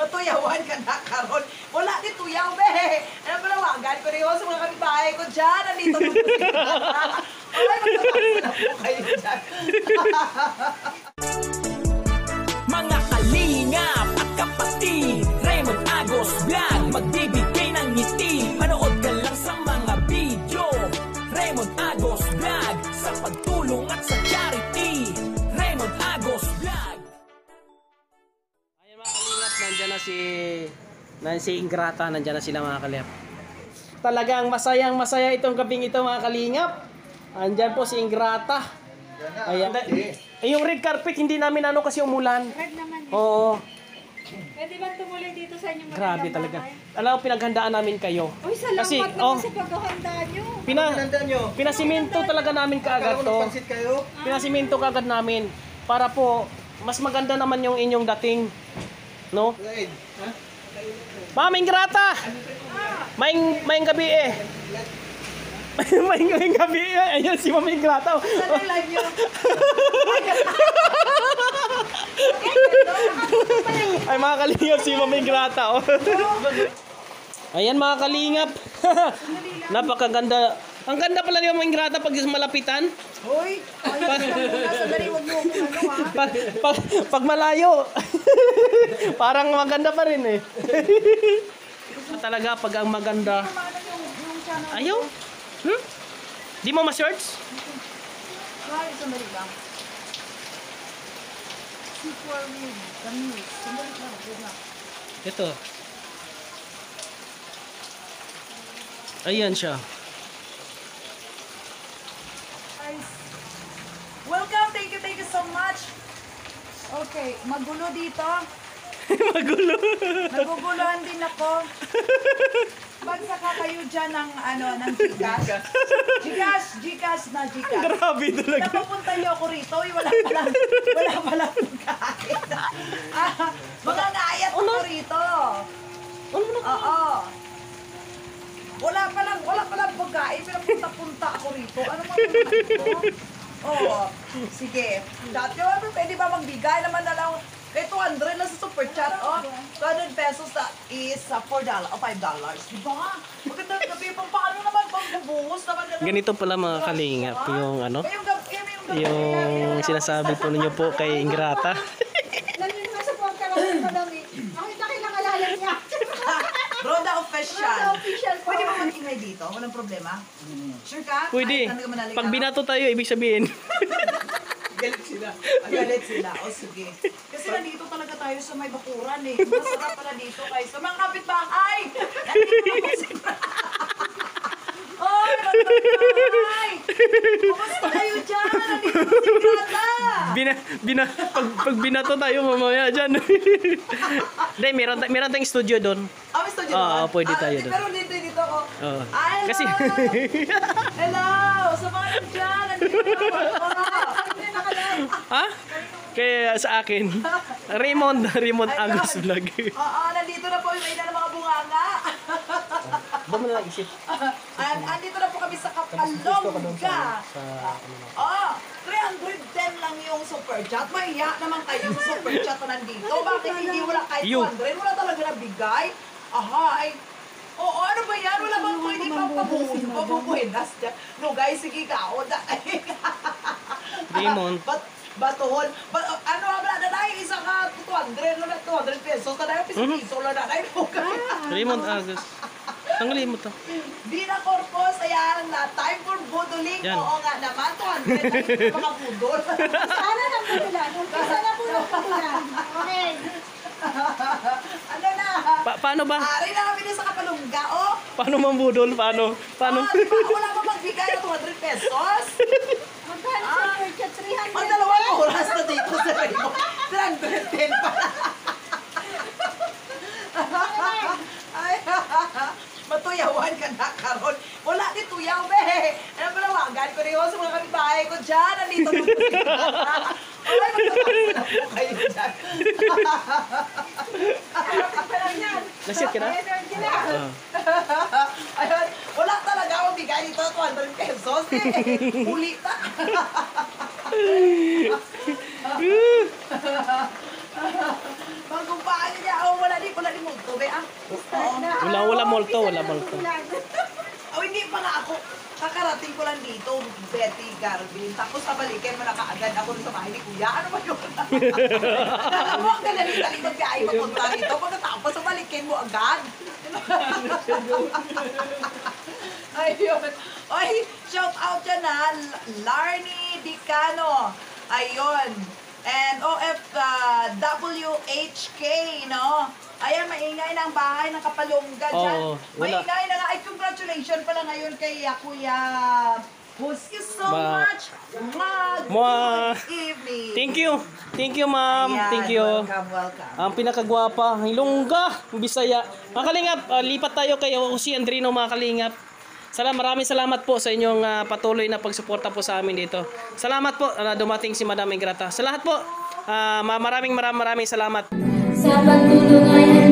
matuyawan ka na karon. Wala ni tuyaw, be. Ano ba nawagan ko rin sa mga kapitbahay ko dyan. Nandito na po sila. Ay, magtatapos na po kayo dyan. Mga kalingap at kapatid, Raymond Agos Vlog, magbibigay ng ngiti. Manood ka lang sa mga video. Raymond Agos Vlog, sa pagtulong at sa charity. Raymond Agos Vlog. Ayan mga kalingap, nandyan na si Ingrata, nandyan na sila mga kalingap. Talagang masayang masaya itong gabing ito mga kalingap. Andyan po si Ingrata. Ayan. Yung red carpet hindi namin ano kasi umulan. Red naman eh. Oo. Pwede ba tumuloy dito sa inyong Grabe magandang talaga. bahay? Alam mo, pinaghandaan namin kayo. Uy, salamat Kasi, naman sa paghahanda nyo. Pinasiminto talaga namin kaagad to. Pinasiminto kaagad namin. Para po, mas maganda naman yung inyong dating. No? Ma'am Ingrata! Maing gabi eh. Maing gabi eh. Ayan si Ma'am Ingrata. Saan yung live nyo? Ay mga kalingap, si Ma'am Ingrata. Oh. Ayan mga kalingap. Napakaganda. Ang ganda pala ni Ma'am Ingrata pag malapitan. Hoy, sandali, huwag mo akong ano ha. Pag malayo. Parang maganda pa rin eh. Talaga pag ang maganda. Ayaw? Di mo ma-search? Ay, sandali lang. Super weird. Sandali lang, wait lang. Ito. Ayan siya. Guys, welcome, thank you so much. Okay, magulo dito. Magulo. Naguguluhan din ako. Bagsaka kayo dyan ng, ng Gcash. Gcash na Gcash. Grabe talaga. Napapunta niyo ako rito, wala pala pagkain. Mga naayat ako rito. Oo. Wala palang pagkain, pero punta ako rito. Ano mo ito? Oo. Sige. Dati, pwede ba magbigay naman na lang? Kaya 200 lang sa super chat, oh. 200 pesos na is $4 o $5. Diba? Maganda ng gabi, paano naman pang bubuhos naman na lang. Ganito pala mga kalingap yung ano, Yung yung sinasabi po ninyo po kay Ingrata. Nandun nga sa pagkakaroon madami. Ang nakilangalalan niya. Roda official. Roda official po. Pwede ba mag-ingay dito? Walang problema? Sure ka? Pwede. Ay, talaga Pag binato tayo, ibig sabihin. Galit sila. O sige. Kasi nandito talaga tayo sa may bakuran eh. Masarap pala dito guys. Sa mga kapitbahay! Nandito na po sila. Oy, mga kapitbahay! Kumusta kayo dyan? Nandito na si Grata! Pag binato tayo mamaya dyan. Hindi, meron tayong studio doon. May studio Oo, doon? pwede tayo doon. Pero dito ako. Oo. Hello! Kasi Hello! Sa mga dyan! Nandito na ako. ha? Kaya sa akin, Raymond Agos Vlog. Oo, nandito na po yung ina ng mga bunganga. Ba mo na lang isip. Andito na po kami sa Kapalongga. Oo, 310 lang yung super chat. Mahiya naman kayo sa super chat na nandito. Bakit hindi wala kahit 200? Wala talaga nabigay. Ay. Oo, ano ba yan? Wala bang pwede pabubuhinas dyan? No guys, sige ka. Raymond. Batuhon. Ano ba na dahil isa ka 200 na 200 pesos na dahil piso lang na dahil Raymond Agos. Tanggalin mo to. Di na corpus, ayan na. Time for buduling. Yan. Oo nga naman, 200 na mga budol. Sana na putulan. Sana po na putulan. Okay. Ano na? Paano ba? Ari na kami na sa Kapalongga, oh. Paano mambudol? Paano? Diba, wala pa magbigay ng 200 pesos? Magkano sa purchase? 300. Ang dalawang oras na dito sa Rayo. 310 pa. Ay, matuyawan ka na karon. Wala ni tuyaw, be. Ano ba nawagan ko rin sa mga kapitbahay ko dyan. Nandito na po sila. Ay, magtatapos na po kayo dyan. Nasit ka na? Ayun, wala talaga akong bigay dito 200 pesos eh. Huli na. Pagkumpaan niya, wala di ko Wala multo. O hindi pa nga ako. Kakarating ko lang dito, Betty Garvin. Tapos nabalikin mo na kaagad ako sa bahay ni Kuya. Ano ba yun? Alam mo, ang dali-dali magbiyahe papunta rito. Pagkatapos, nabalikin mo agad. Ayun. Oy, shout out dyan ha. Larny Dicano. Ayun. And OFWHK, no? Ayan, maingay na ang bahay ng Kapalongga dyan. Oo, wala. Maingay na nga. Ay, congratulations pala ngayon kay Kuya. Thank you so much. Good evening. Thank you, ma'am. Ayan, Thank you. Welcome. Ang pinakagwapa, ang Ilongga, ang Bisaya. Mga kalingap, lipat tayo kay Jose Andrino, mga kalingap. Maraming salamat po sa inyong patuloy na pagsuporta po sa amin dito. Salamat po na dumating si Madam Ingrata. Sa lahat po, maraming salamat. Sa pagtulungan